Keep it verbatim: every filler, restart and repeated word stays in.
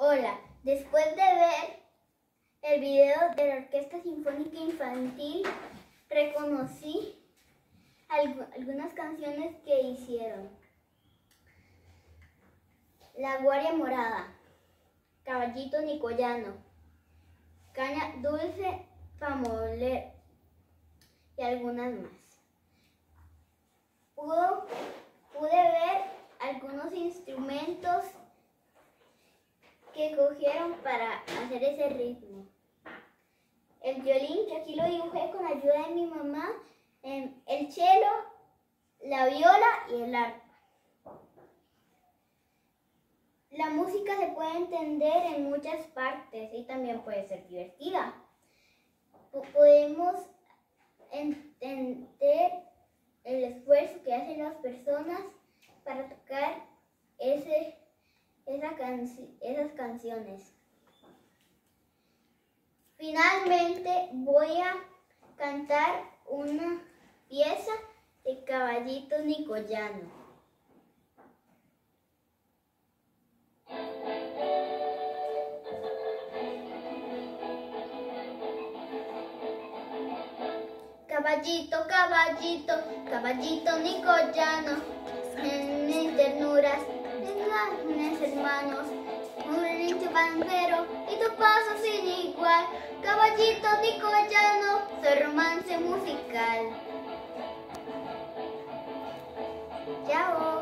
Hola, después de ver el video de la Orquesta Sinfónica Infantil, reconocí alg algunas canciones que hicieron. La Guaria Morada, Caballito Nicoyano, Caña Dulce pa' moler y algunas más. Pudo, pude ver algunos instrumentos que cogieron para hacer ese ritmo. El violín, que aquí lo dibujé con ayuda de mi mamá, el cello, la viola y el arpa. La música se puede entender en muchas partes y también puede ser divertida. Podemos entender el esfuerzo que hacen las personas para tocar ese, esa canci esas canciones. Finalmente voy a cantar una pieza de Caballito Nicoyano. Caballito, caballito, caballito nicoyano, en mis ternuras, en mis hermanos, un lindo bandero y tu paso sin igual. Caballito nicoyano, su romance musical. Chao.